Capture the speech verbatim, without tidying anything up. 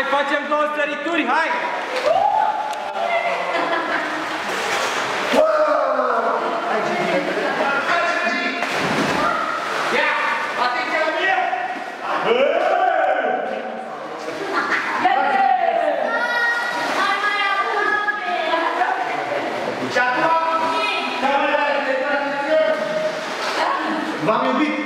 facem două sărituri, hai! Ia! Atenție la mine! Și acum, camerele de tranziție, v-am iubit!